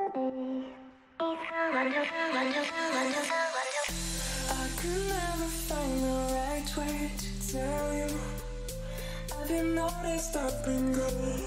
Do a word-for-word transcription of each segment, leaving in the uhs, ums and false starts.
could never find the right way to tell you. Have you noticed I've been gone?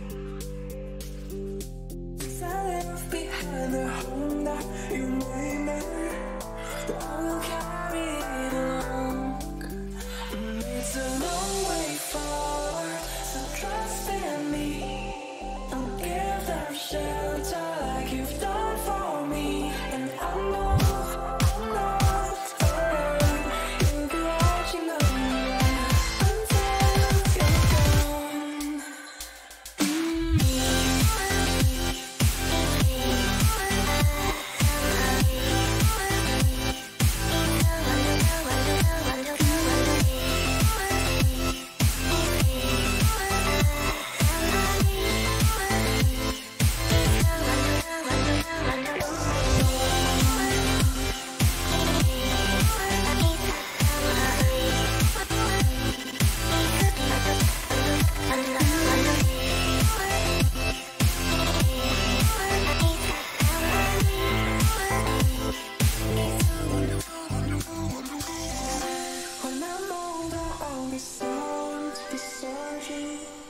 Since I left behind the home that you made me, but I will carry it along. And it's a long way forward, so trust in me. I'll give them shelter like you've done for me. And I know I'm not alone. You'll be watching over me until you're gone. When I'm older, I'll be someone to be searching.